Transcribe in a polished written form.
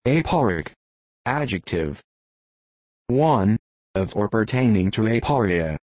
Aporic. Adjective. 1. Of or pertaining to aporia.